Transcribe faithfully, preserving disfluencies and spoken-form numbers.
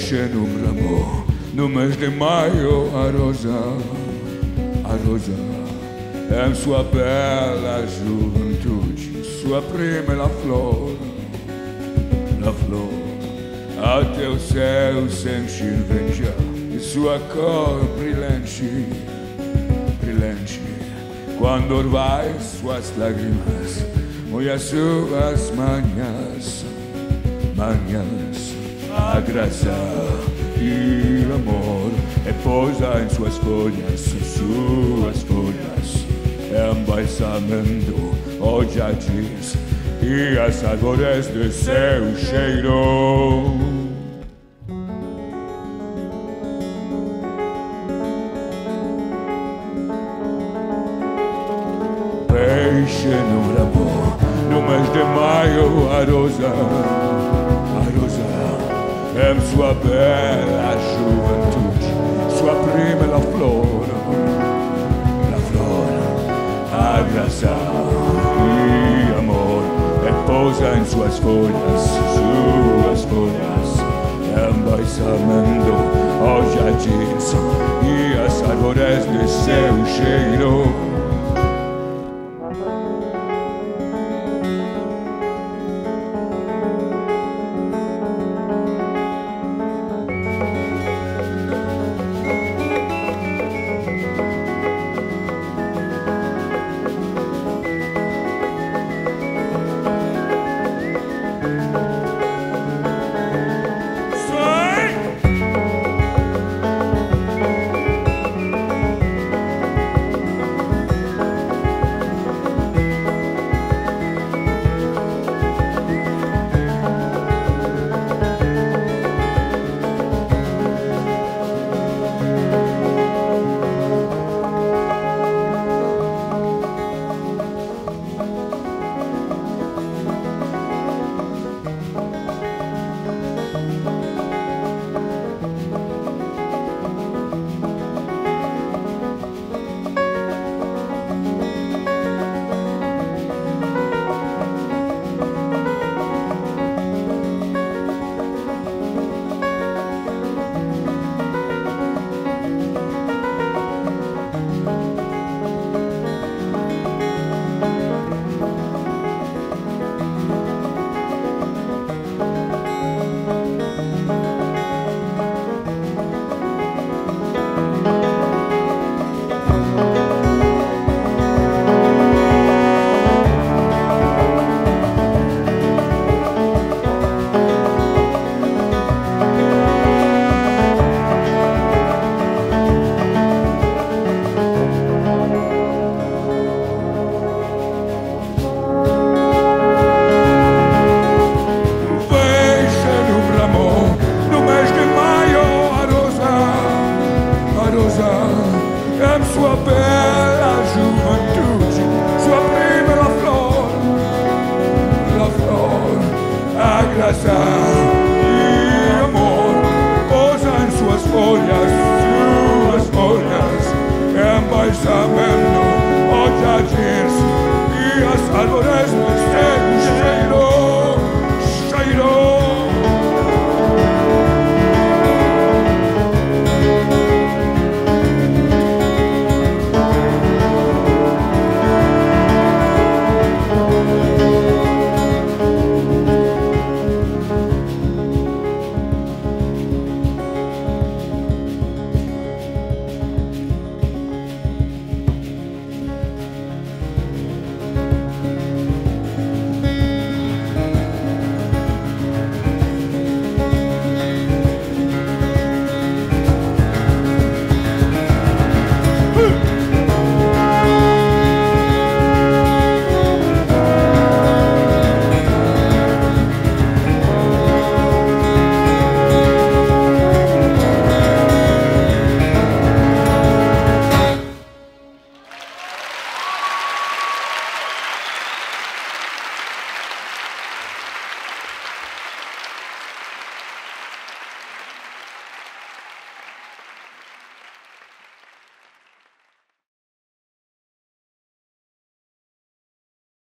Peixe num ramo, no mês de maio, a rosa, a rosa, em sua bela juventude, sua primeira flor, la flor, até o céu sente inveja de sua cor brilhante, brilhante. Quando orvai suas lágrimas, molha suas manhãs, manhãs. A graça e o amor é pousa em suas folhas, suas folhas, embalsamando os jardins e as árvores de seu cheiro. Peixe no ramo, no mês de maio, a rosa, a rosa, em sua bela juventude, sua primeira flor, la flor, a graça e amor, é pousa em suas folhas, suas folhas, embalsamando os jardins e as árvores de seu cheiro. Em sua bela juventude, sua primeira flor, la flor, a graça e amor, pousa em suas folhas, suas folhas, embalsamando os jardins e as árvores.